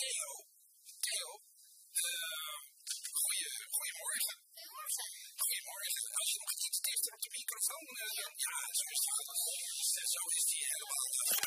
Theo. Theo, goedemorgen. Goedemorgen. Als je nog iets dichter op de microfoon, ja, zo is die helemaal. Zo is die helemaal.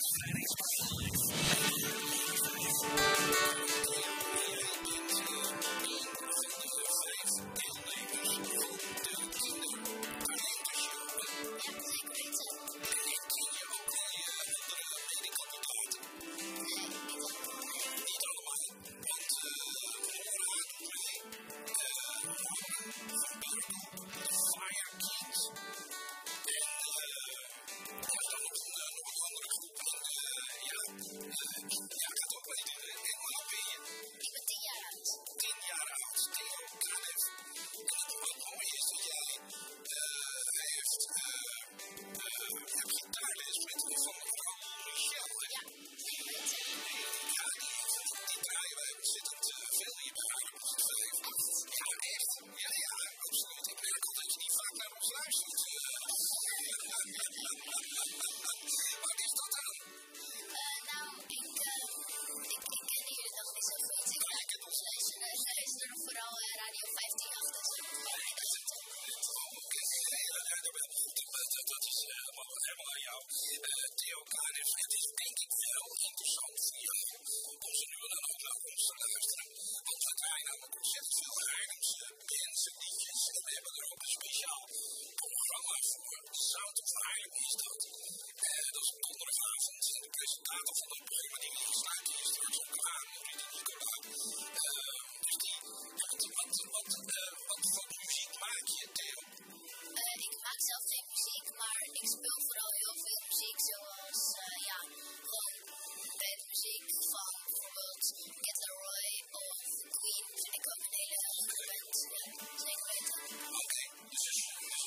Theo Kanis, het is denk ik wel interessant voor jou om ze nu dan ook naar ons te luisteren. Want we draaien namelijk ontzettend veel items, mensen, liedjes. En we hebben er ook een speciaal programma voor. Sound of Haarlem is dat. Dat is op donderdagavond. En de presentator van dat programma die we sluiten is straks ook aan. Wat voor muziek maak je, Theo? Ik maak zelf geen muziek, maar ik speel vooral heel veel muziek zoals, gewoon bandmuziek van bijvoorbeeld Kid Laroi of Queen. Vind ik ook een hele leuke band. Ja, zeker weten. Oké, dus als je goed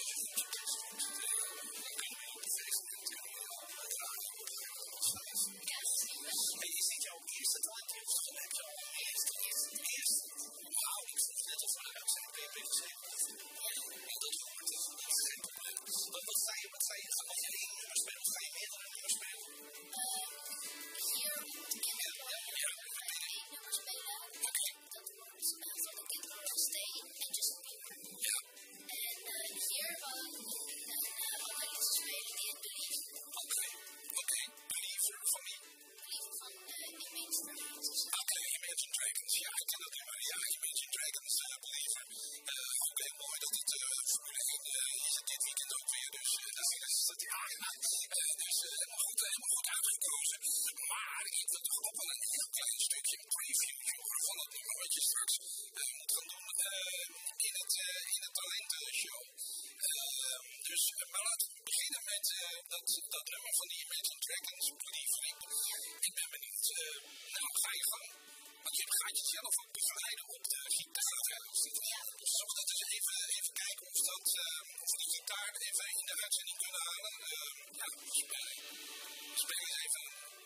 Ja, dat zie je wel. En is dit jouw eerste talent? Of heb je al eerste? Wauw, ik vind het net als we uit zijn PP gezegd. Ja, dat hoort het. Wat zei je? Als je één nummer speelt, ga je meerdere nummers spelen? Hier op de Kinderboy ga ik één nummer spelen. Dat wordt van de Kinderboy Stay en Justin Bieber. Ja. En hier wou ik een ander liedje spelen die het Believe. Oké. Believer van wie? Believer van Imagine Dragons. Oké, Imagine Dragons. Ja, ik ken dat nummer. Ja, Imagine Dragons, Believer. Oké, mooi dat het Formule 1 is het dit weekend ook weer. Dus dat is het, ja. Dus helemaal goed uitgekozen. Maar ik wil toch nog wel een heel klein stukje preview horen van het nummer wat je straks moet gaan doen in de talentenshow. Dus, maar laten we beginnen met dat nummer van die Imagine Dragons, Believer. Ik ben benieuwd. Nou, ga je gang. Want je gaat jezelf ook begeleiden op de gitaar. Ja. Zullen we dat eens even kijken of we die gitaar even in de uitzending kunnen halen? Ja, speel eens even.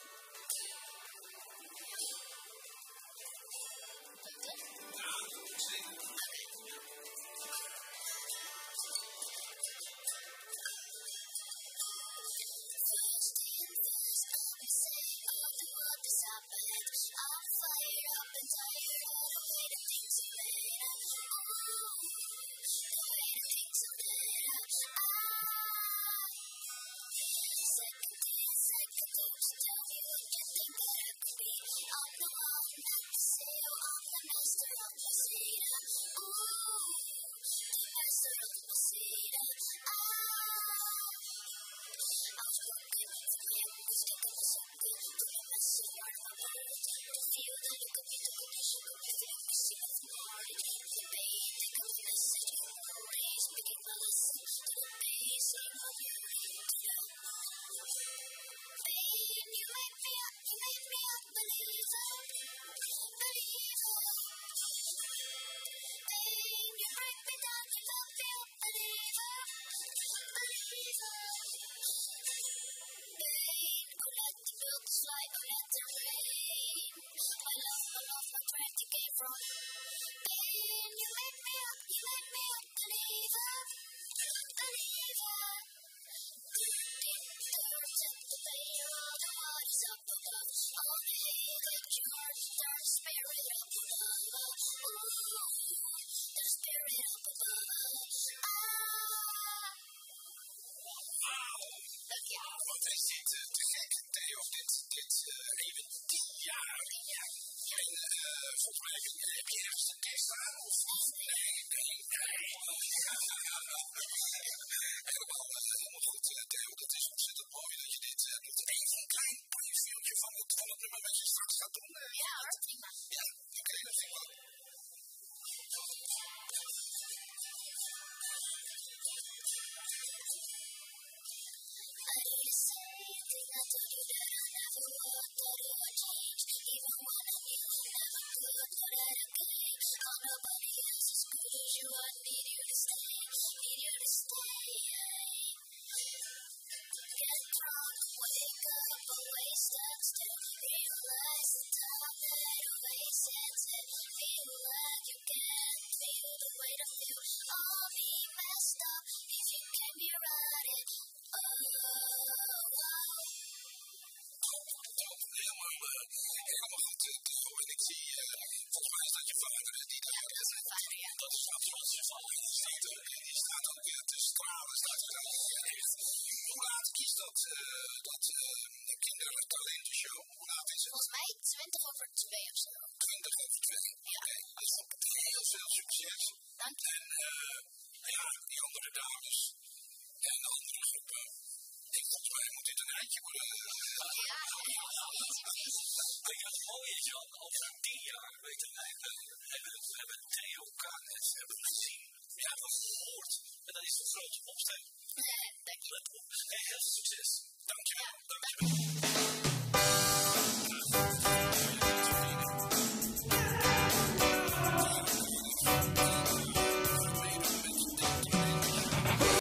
Ja, zeker. I'm fired up and tired of the way that things are made up. The way that things are made up. Second, don't you tell me what you think that I could be. I'm the one not to say, I'm the master of my Zeta. The master of my Zeta. I was broken into my head, was taking me so good. Doing my so hard, my bird. To feel the look of me, the condition of me, feeling me, singing from my heart. The pain, take a message, you know my race, making my lesson. To the base, saying my beauty, to the pain, you make me up, believer. Pain, you break me down, you love me up, believer. Pain, oh let the buildings fly, oh let the rain. My love Ja. En volgens mij heb je ergens de test staan of nee. Helemaal goed, Theo. Dat is ontzettend mooi dat je dit doet. Even een klein filmpje van het nummer wat je straks gaat doen. Ja hoor, prima. Ja, oké, dat vind ik wel. Helemaal goed, Theo. En ik zie, volgens mij is dat je vader die daar... Dat is mijn vader, ja. Dat is absoluut zijn vader. Die staat ook te stralen. Hoe laat is dat kindertalentenshow? Hoe laat is het? Volgens mij 20 over 2 of zo. 20 over 2. Ja. Oké, dus heel veel succes. Dank je. En ja, die andere dames en de andere groepen. Volgens mij moet dit een eindje worden. Ja, Weet je wat mooi is, Jan? Over 10 jaar weten wij, we hebben Theo Kanes gezien. We hebben hem gehoord. En dat is een grote opstelling. dank je. Heel veel succes. Dankjewel.